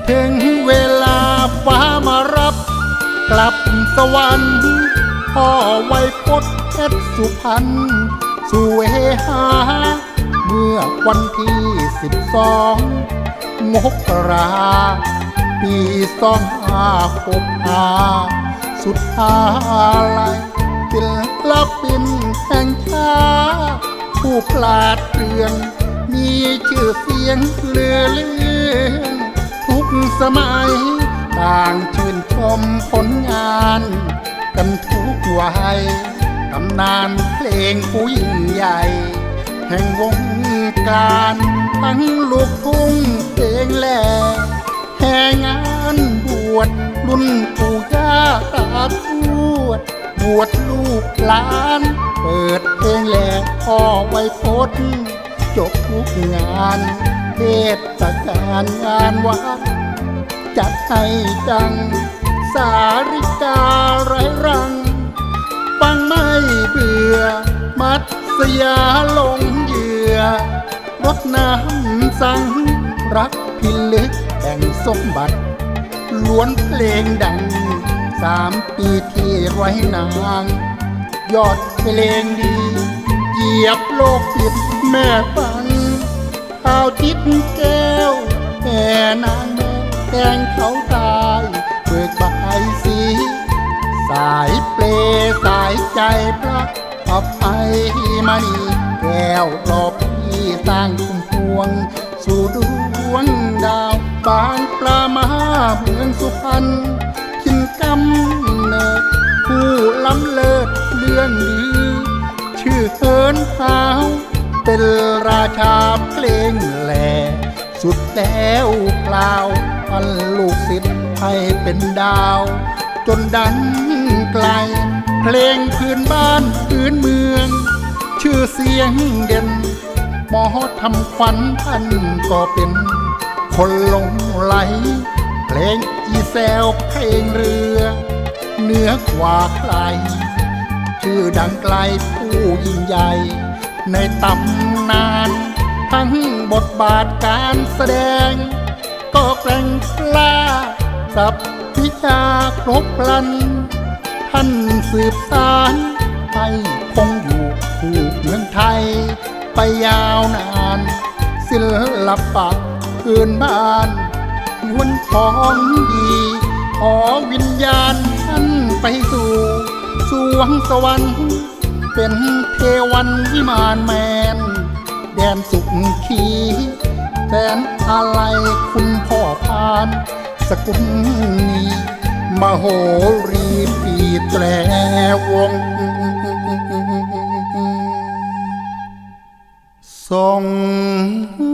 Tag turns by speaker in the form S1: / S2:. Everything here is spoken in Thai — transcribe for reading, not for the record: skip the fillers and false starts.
S1: ถึงเวลาฟ้ามารับกลับสวรรค์พ่อไวยพจน์เพชรสุพรรณสู่เวหาเมื่อวันที่12 มกราปี2565สุดอาลัยศิลปินแห่งชาติผู้พลาดเรื่องมีชื่อเสียงเลือเลื่อนทุกสมัยต่างชื่นชมผลงานกันทุกวัยตำนานเพลงผู้ยิ่งใหญ่แห่งวงการทั้งลูกทุ่งเพลงแหล่แห่งานบวชรุ่นปู่ย่าตาทวดบวชลูกหลานเปิดเพลงแหล่พ่อไวยพจน์จบทุกงานเทศกาลงานวัดจัดให้จังสาริกาไร้รังฟังไม่เบื่อมัตสยาลงเหยื่อรดน้ำสังรักพิลึกแบ่งสมบัติล้วนเพลงดัง3 ปีที่ไร้นางยอดเพลงดีเหยียบโลกผิดแม่ฟังข่าวจิตแก้วแม่นางแม่แกงเขาตายเบิกบายสีสายเปลสายใจพระอภัยมณีแก้วรอบที่สร้างคุ้มพวงสู่ดวงดาวบางปลามาเมืองสุพรรณขินกำเนิดผู้ล้ำเลิศเรื่องลือชื่อเฮินเท้าเป็นราชาเพลงแหล่สุดแล้วเปล่าพันลูกศิษย์ให้เป็นดาวจนดังไกลเพลงพื้นบ้านพื้นเมืองชื่อเสียงเด่นหมอทำขวัญท่านก็เป็นคนหลงไหลเพลงอีแซวเพลงเรือเหนือกว่าใครชื่อดังไกลผู้ยิ่งใหญ่ในตำนานทั้งบทบาทการแสดงก็แกร่งกล้ากับวิชาครบครันท่านสืบสานให้คงอยู่คู่เมืองไทยไปยาวนานศิลปะพื้นบ้านล้วนของดีขอวิญญาณท่านไปสู่สวงสวรรค์เป็นเทวันวิมานแมนแดนสุขีแสนอะไรคุณพ่อพานสกุลนี้มโหรีปีแตรวงส่ง